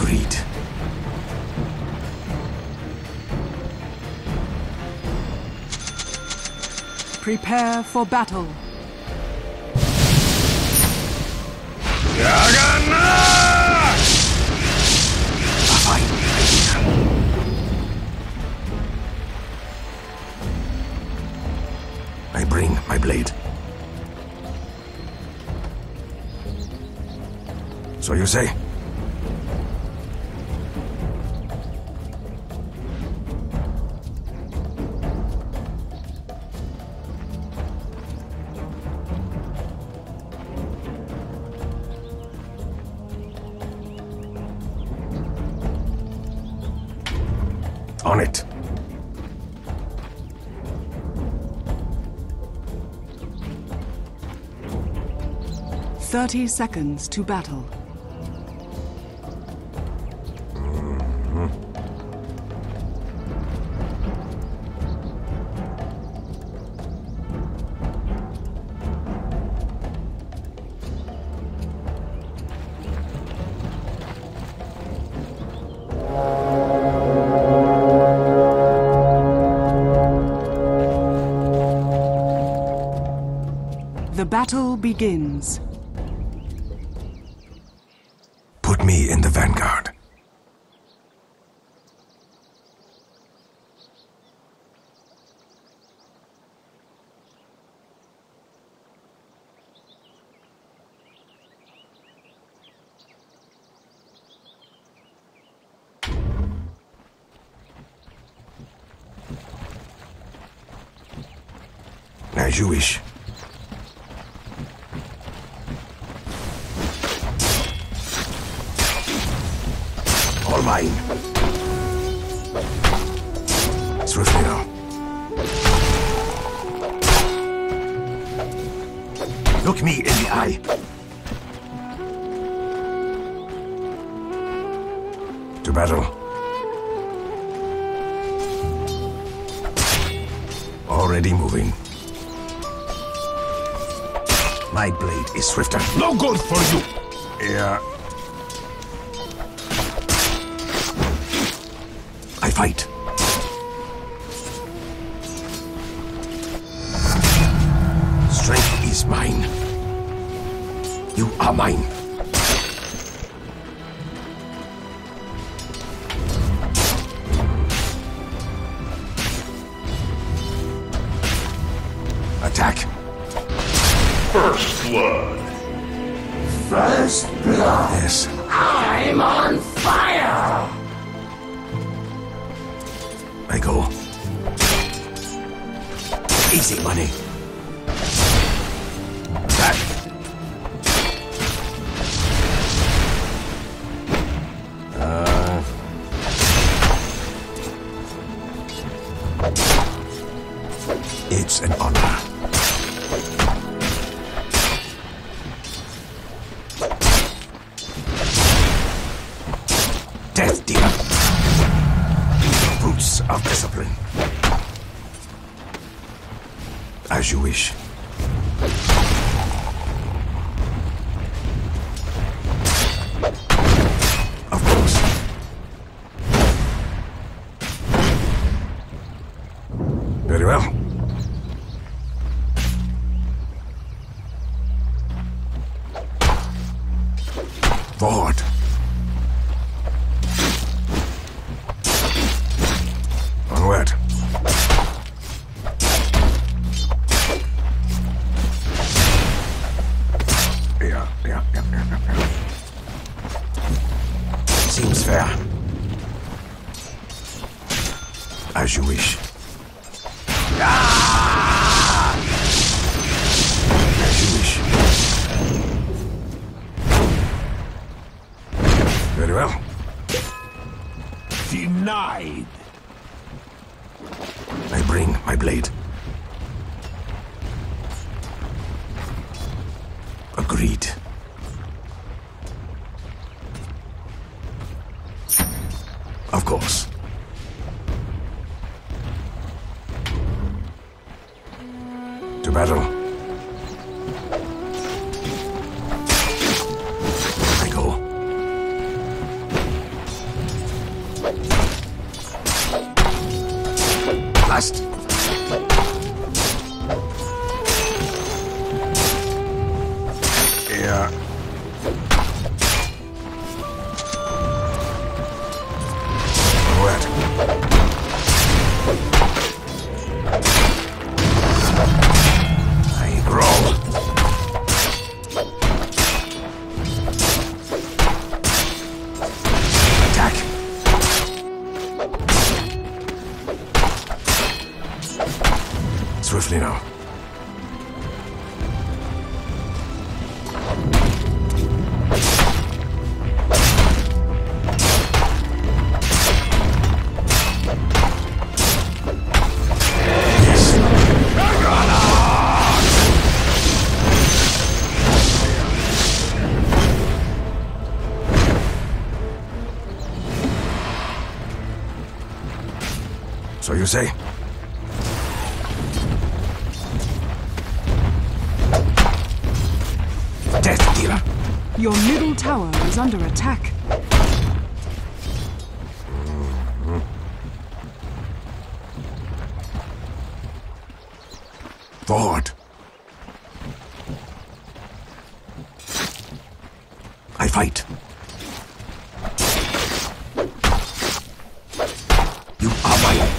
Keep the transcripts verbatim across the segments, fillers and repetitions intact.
Agreed. Prepare for battle. Jagannath! A fine idea. I bring my blade. So you say? On it. Thirty seconds to battle. The battle begins. Put me in the vanguard. As you wish. All mine. Swiftly now. Look me in the eye. To battle. Already moving. My blade is swifter. No good for you! Yeah. I fight. Strength is mine. You are mine. Attack. First blood. First blood. Yes. I'm on fire! I go. Easy money. Back. Uh. It's an honor. Death dealer. Roots of discipline. As you wish. Of course. Very well. Forward. Onward. Yeah, yeah, yeah, yeah, yeah. Seems fair. As you wish. Ah! As you wish. Very well. Denied. I bring my blade. Agreed. Of course. To battle. I go. fast. Yeah. Wet. I grow. Attack. Swiftly now. So you say? Death dealer. Your middle tower is under attack. Forward. I fight. You are mine.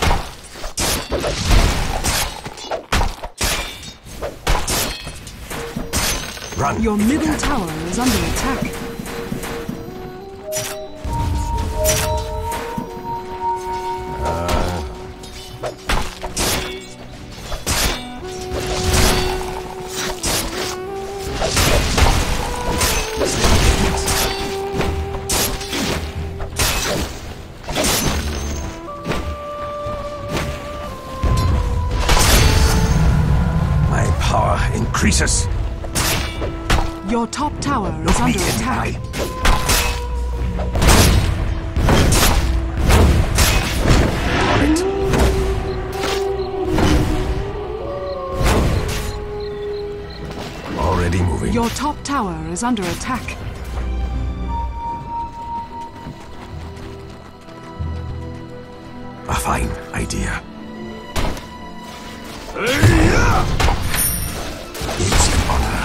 Run. Your middle tower is under attack. My power increases. Your top tower is Look me under in the attack. eye. On it. Already moving. Your top tower is under attack. A fine idea. It's an honor.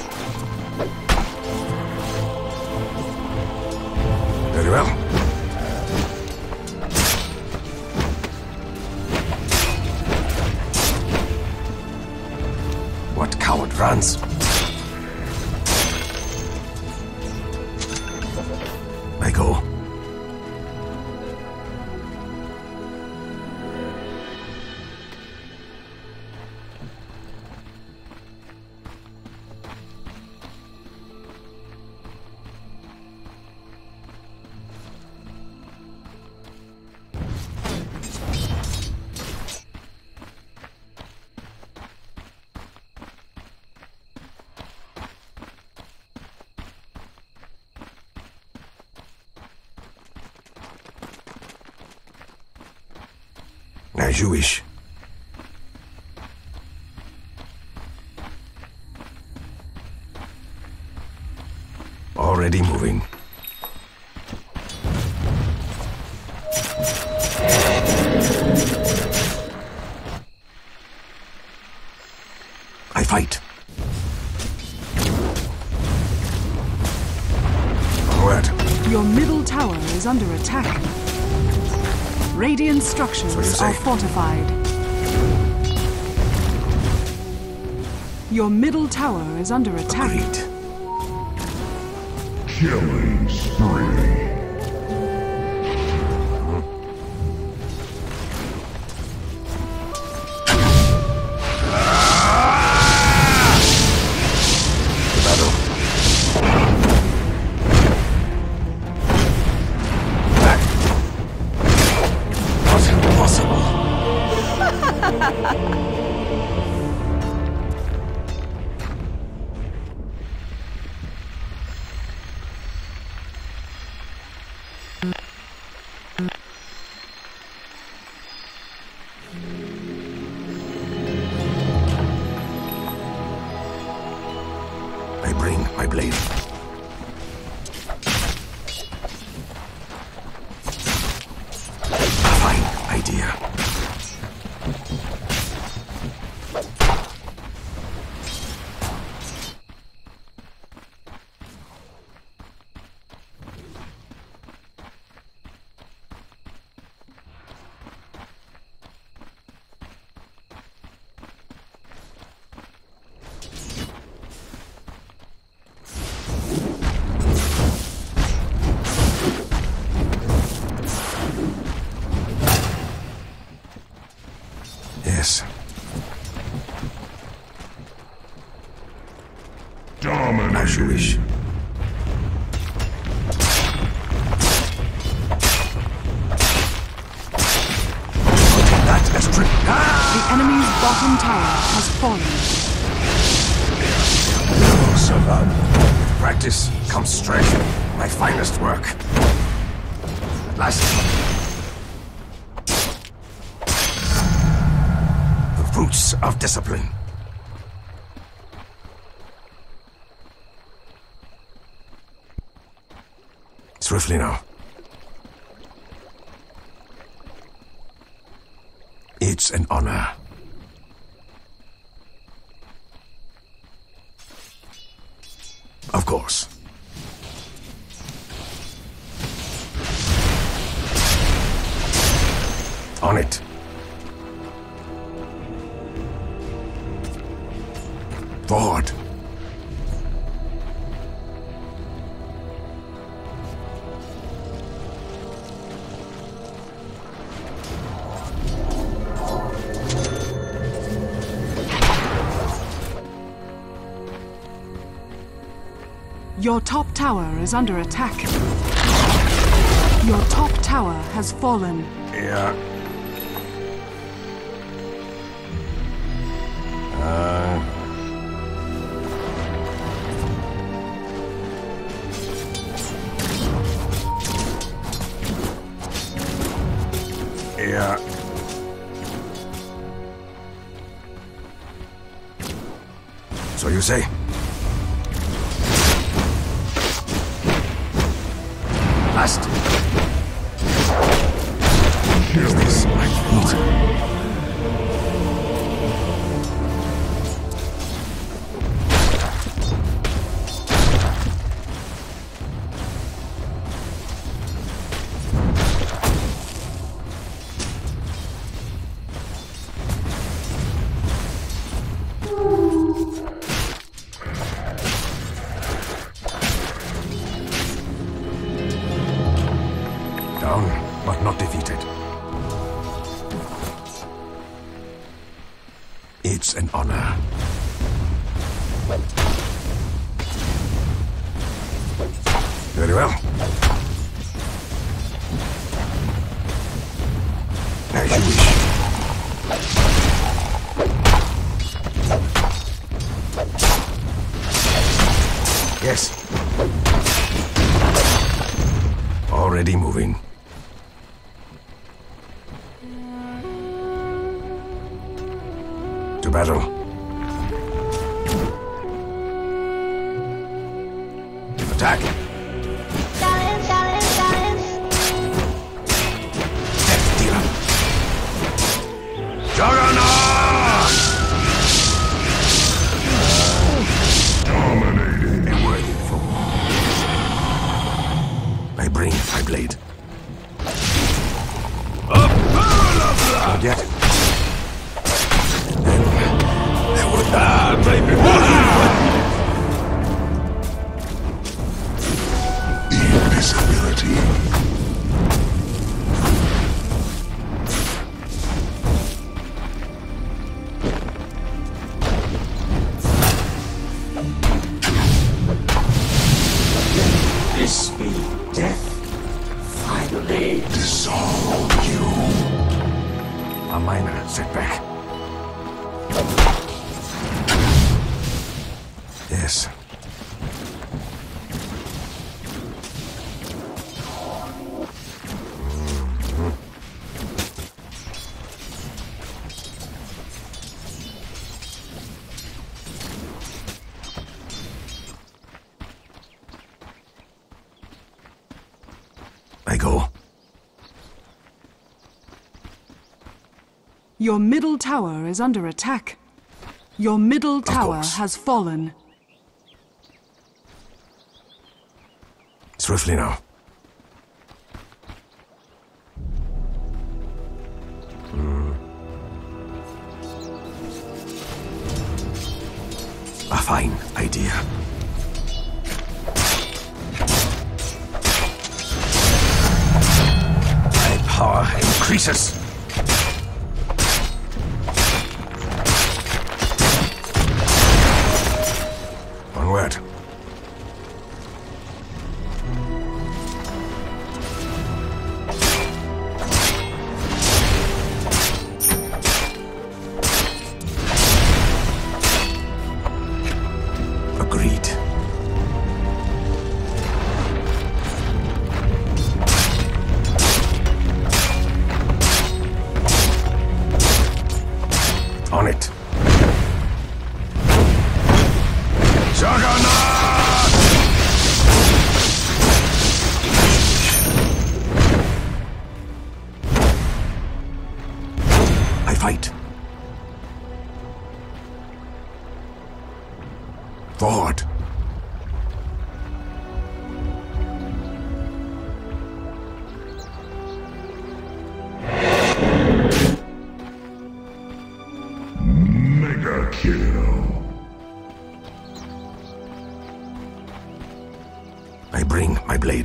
Very well. What coward runs? I go. As you wish. Already moving. I fight. Onward. Your middle tower is under attack. Radiant structures So you say? are fortified. Your middle tower is under attack. Agreed. Killing spree. The battle. Back. Not impossible. I bring my blade. A fine idea. you wish. I'll take that as tri- ah! The enemy's bottom tower has fallen. Oh, Sylvan. With practice comes strength. My finest work. At last. The fruits of discipline. Swiftly now. It's an honor. Of course. On it. Forward. Your top tower is under attack. Your top tower has fallen. Yeah. Uh. Yeah. So you say? Last. Is this my fate? Down, but not defeated. It's an honor. Very well. As you wish. Yes. Already moving. To battle. Attack. Silence, silence, silence. Death dealer. Juggernaut! Dominating. A worthy foe. I bring my blade. Not yet. Ah, baby! Invisibility. This be death. Finally. Dissolve you. A minor setback. Yes. Mm-hmm. I go. Your middle tower is under attack. Your middle tower course. has fallen. Swiftly now. Mm. A fine idea. My power increases. Onward. fight. Forward. Mega kill. I bring my blade.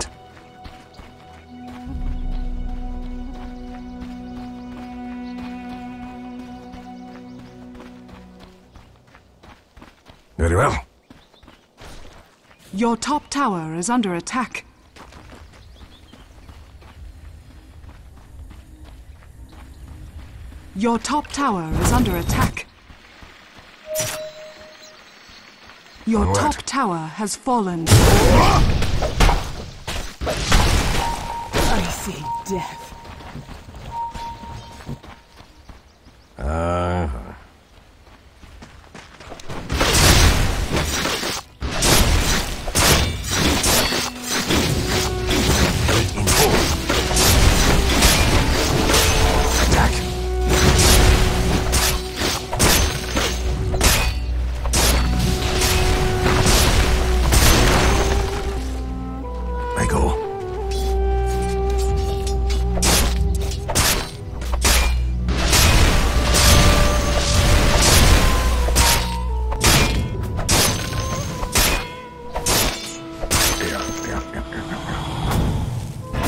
Very well. Your top tower is under attack. Your top tower is under attack. Your Onward. top tower has fallen. I see death. Uh-huh. Attack. I go. Yeah, yeah, yeah, yeah.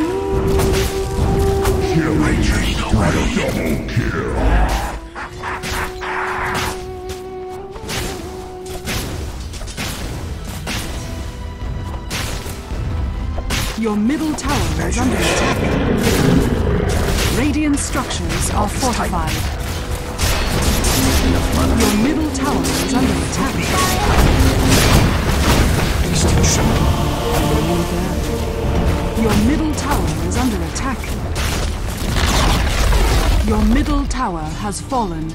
Kill Matrix double kill. Your middle tower is under attack. Radiant structures are fortified. Your middle tower is under attack. Extinction. Your middle tower is under attack. Your middle tower has fallen.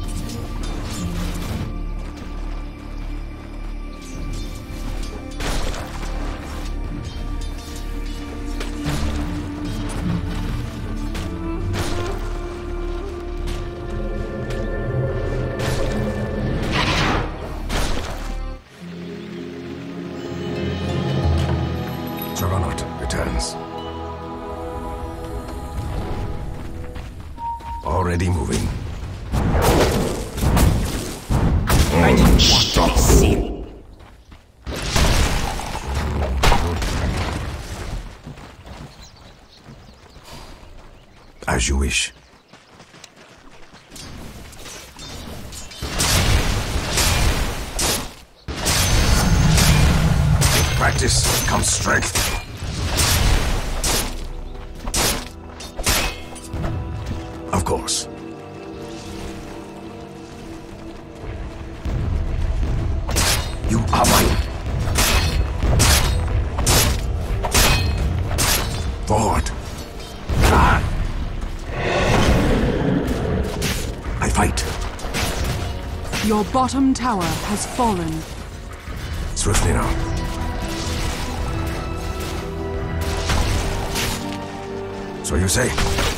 Juggernaut returns. Already moving. I didn't want to be seen. As you wish. With practice comes strength. Of course. You are mine. Forward. I fight. Your bottom tower has fallen. Swiftly now. So you say?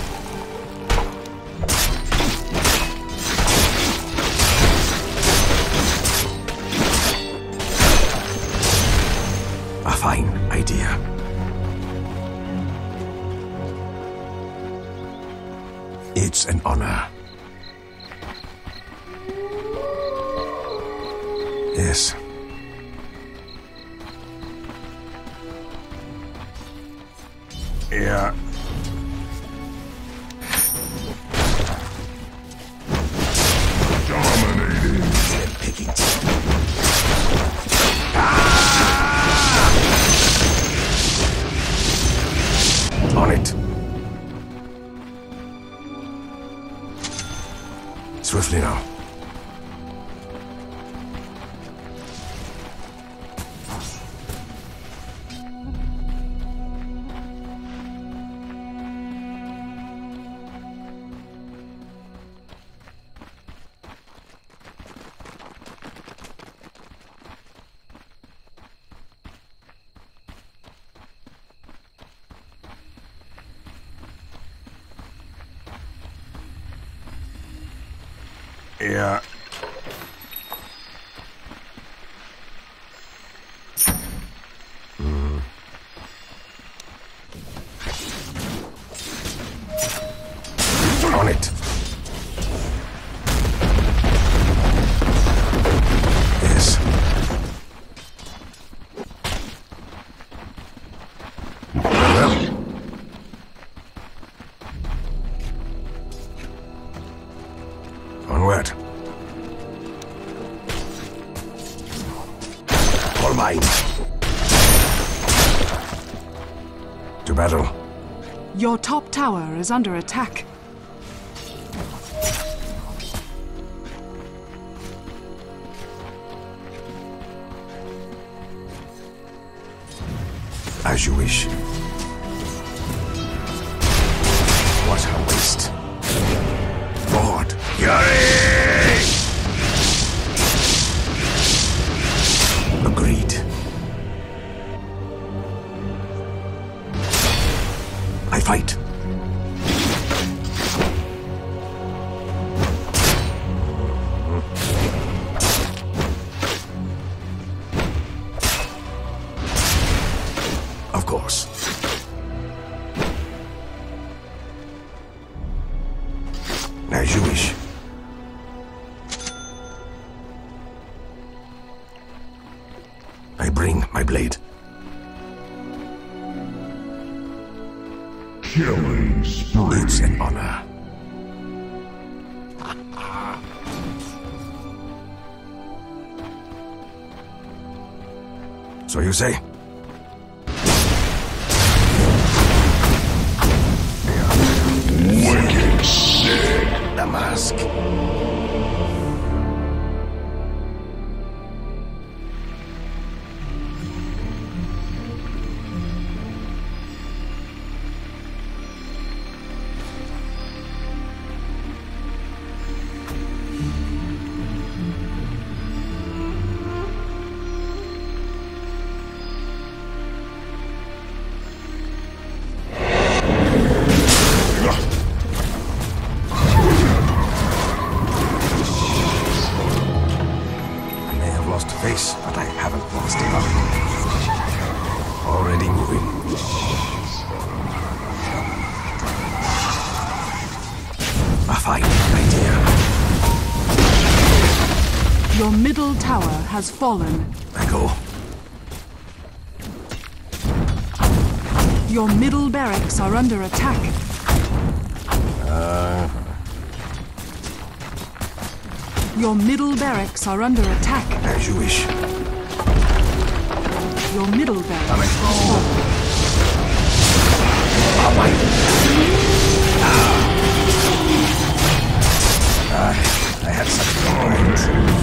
A fine idea. It's an honor. Yes. Yeah. Dominating. Slim pickings. On it. Swiftly now. Yeah. Hmm. On it. Yes. Well. Onward. All mine. To battle. Your top tower is under attack. As you wish. What a waste. Forward. Yuri! Agreed. I fight. Of course. As you wish. I bring my blade. Killing spree. It's an honor. So you say? Wicked sick. The mask. Face, but I haven't lost a lot. Already moving. A fine idea. Your middle tower has fallen. I go. Your middle barracks are under attack. Uh, Your middle barracks are under attack. as you wish. Your middle barracks has fallen. All right. Ah, I had such a bright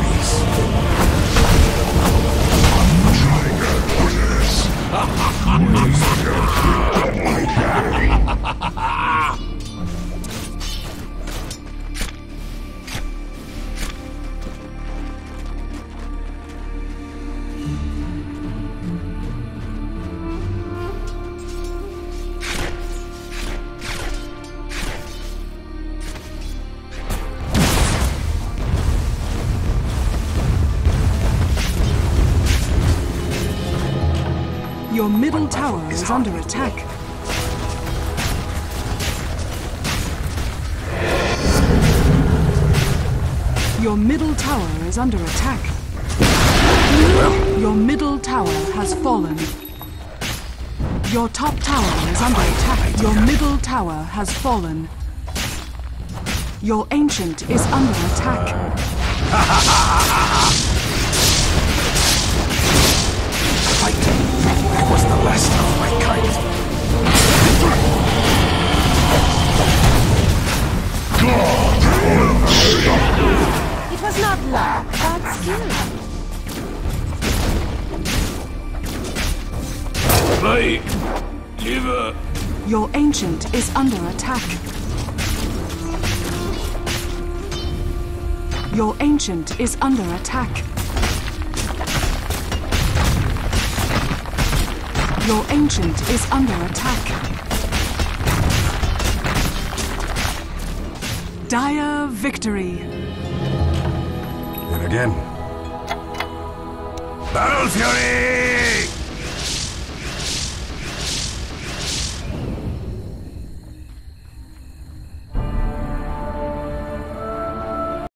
Your middle tower is under attack. Your middle tower is under attack. Your middle tower has fallen. Your top tower is under attack. Your middle tower has fallen. Your ancient is under attack. fight. I was the last of my kind. It was not luck, but skill. Like, liver. Your ancient is under attack. Your ancient is under attack. Your ancient is under attack. Dire victory. again. Battle Fury!